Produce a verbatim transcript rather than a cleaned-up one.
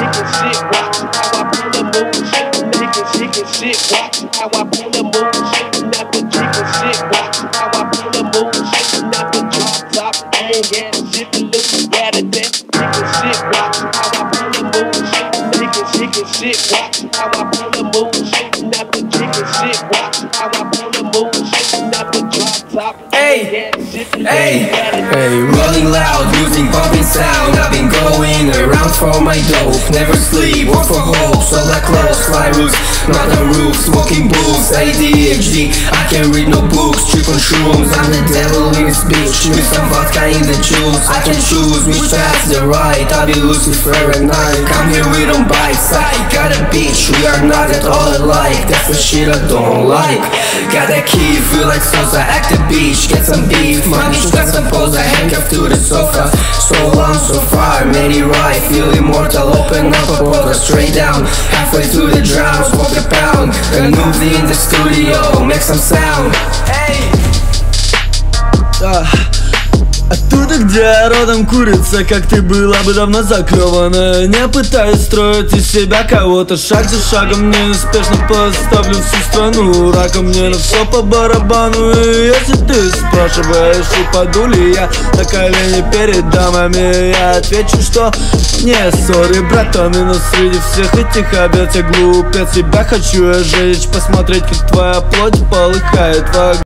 chicken shit, watch how I pull the moon, making chicken shit, watch how I pull the moon, not the chicken shit, watch how I pull the moon, not the drop top, I ain't got shit to look at it, that chicken shit, watch how I pull the moon, making chicken shit, watch how I pull the moon, not the chicken shit, watch how I pull the moon, not the drop top, hey, hey, hey, rolling loud, using pumping sound. I've been going around for my dope. Never sleep, work for hope. Solar clothes, fly roofs, not on roofs. Smoking booze, A D H D. I can't read no books, trip on shrooms. I'm the devil in this bitch, with some vodka in the juice. I can choose which path's the right. I'll be Lucifer at night. Come here, we don't bite. I got a bitch, we are not at all alike. That's the shit I don't like. Got that key, feel like Sosa, act a bitch. Get some beef, my bitch got some pose. I handcuffed to the sofa. So long, so far, made it right. Feel immortal, open up a portal straight down. Halfway through the drown, smoke a pound. Then move in the studio, make some sound. Hey! Uh. Оттуда, где родом курица, как ты была бы давно заклевана. Не пытаюсь строить из себя кого-то. Шаг за шагом неуспешно поставлю всю страну раком. Мне на все по барабану. И если ты спрашиваешь, упаду ли я на колени перед дамами, я отвечу, что не ссоры, братаны. Но среди всех этих обед я глупец. Тебя хочу я жечь, посмотреть, как твоя плоть полыхает в огне.